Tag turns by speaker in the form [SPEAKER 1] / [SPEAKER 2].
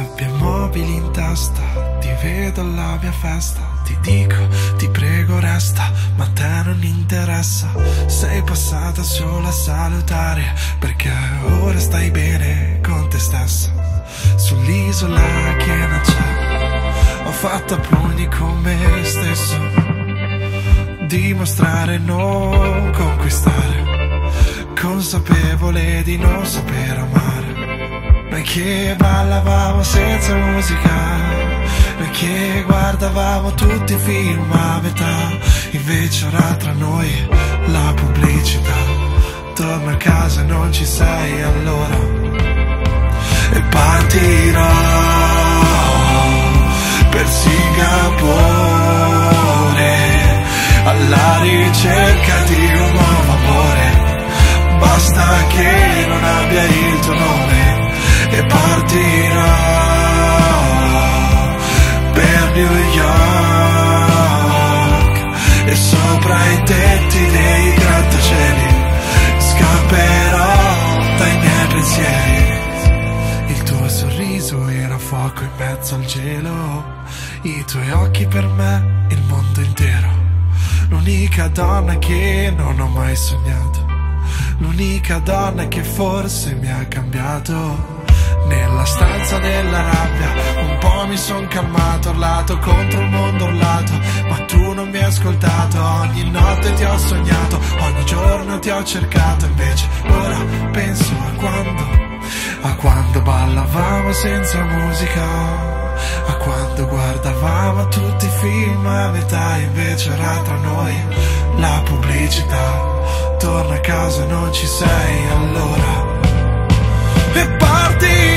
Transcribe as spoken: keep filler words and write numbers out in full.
[SPEAKER 1] sabbia mobili in testa, ti vedo alla mia festa, ti dico, ti prego resta, ma a te non interessa. Sei passata solo a salutare, perché ora stai bene con te stessa. Sull'isola che non c'è, ho fatto a pugni con me stesso. Dimostrare, non conquistare, consapevole di non saper amare. Noi che ballavamo senza musica, noi che guardavamo tutti i film a metà, invece ora tra noi la pubblicità. Torno a casa e non ci sei allora, e partirò per Singapore alla ricerca di un nuovo amore. Basta che non abbia il tuo nome, e partirò per New York, e sopra i tetti dei grattacieli scapperò dai miei pensieri. Il tuo sorriso era fuoco in mezzo al gelo, i tuoi occhi per me il mondo intero. L'unica donna che non ho mai sognato, l'unica donna che forse mi ha cambiato. Nella stanza della rabbia un po' mi son calmato, urlato contro il mondo urlato, ma tu non mi hai ascoltato. Ogni notte ti ho sognato, ogni giorno ti ho cercato, invece ora penso a quando, a quando ballavamo senza musica, a quando guardavamo tutti i film a metà, invece era tra noi la pubblicità. Torna a casa e non ci sei allora, e parti